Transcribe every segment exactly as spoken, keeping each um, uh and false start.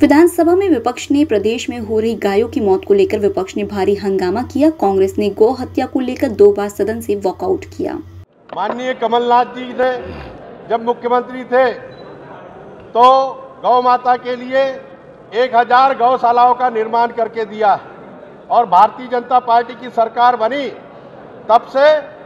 विधानसभा में विपक्ष ने प्रदेश में हो रही गायों की मौत को लेकर विपक्ष ने भारी हंगामा किया। कांग्रेस ने गौ हत्या को लेकर दो बार सदन से वॉकआउट किया। माननीय कमलनाथ जी ने जब मुख्यमंत्री थे तो गौ माता के लिए एक हजार गौशालाओं का निर्माण करके दिया और भारतीय जनता पार्टी की सरकार बनी तब से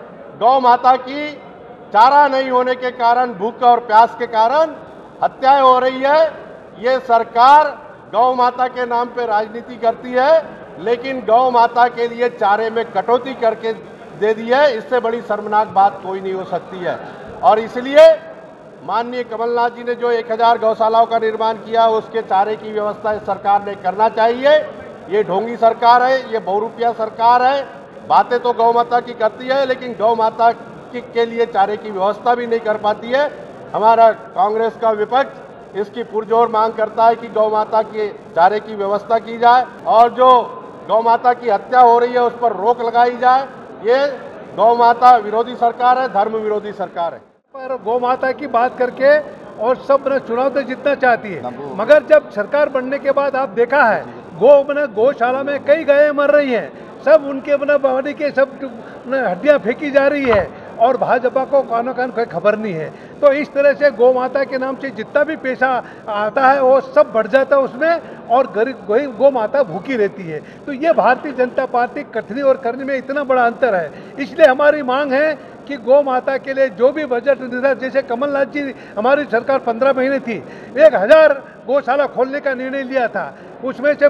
गौ माता की चारा नहीं होने के कारण, भूख और प्यास के कारण हत्याएं हो रही है। ये सरकार गौ माता के नाम पे राजनीति करती है, लेकिन गौ माता के लिए चारे में कटौती करके दे दी है। इससे बड़ी शर्मनाक बात कोई नहीं हो सकती है। और इसलिए माननीय कमलनाथ जी ने जो एक हजार गौशालाओं का निर्माण किया, उसके चारे की व्यवस्था इस सरकार ने करना चाहिए। ये ढोंगी सरकार है, ये बहुरूपिया सरकार है। बातें तो गौ माता की करती है, लेकिन गौ माता की के लिए चारे की व्यवस्था भी नहीं कर पाती है। हमारा कांग्रेस का विपक्ष इसकी पुरजोर मांग करता है कि गौ माता के चारे की व्यवस्था की जाए और जो गौ माता की हत्या हो रही है उस पर रोक लगाई जाए। ये गौ माता विरोधी सरकार है, धर्म विरोधी सरकार है। पर गौ माता की बात करके और सब चुनाव तो जीतना चाहती है, मगर जब सरकार बनने के बाद आप देखा है गौ बना गौशाला में कई गायें मर रही हैं, सब उनके बना बॉडी के सब हड्डियां फेंकी जा रही है और भाजपा को कानो कान कोई खबर नहीं है। तो इस तरह से गौ माता के नाम से जितना भी पैसा आता है वो सब बढ़ जाता है उसमें और गरीब गौ माता भूखी रहती है। तो ये भारतीय जनता पार्टी कथनी और करने में इतना बड़ा अंतर है। इसलिए हमारी मांग है कि गौ माता के लिए जो भी बजट निर्धारित, जैसे कमलनाथ जी हमारी सरकार पंद्रह महीने थी, एक हजार गौशाला खोलने का निर्णय लिया था, उसमें से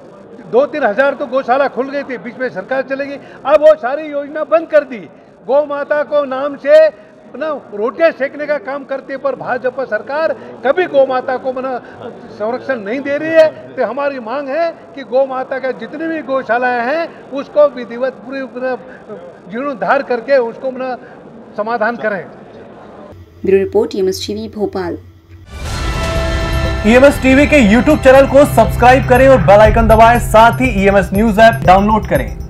दो तीन हजार तो गौशाला खुल गई थी, बीच में सरकार चलेगी। अब वो सारी योजना बंद कर दी। गौ माता को नाम से ना रोटियां सेकने का काम करती है, पर भाजपा सरकार कभी गौ माता को मना संरक्षण नहीं दे रही है। तो हमारी मांग है कि गौ माता का जितनी भी गौशालाएं हैं उसको विधिवत पूरी जीर्णोद्धार करके उसको मना समाधान करें। Bureau report E M S TV Bhopal. E M S TV के यूट्यूब चैनल को सब्सक्राइब करें और बेल आइकन दबाएं। साथ ही E M S news app download करें।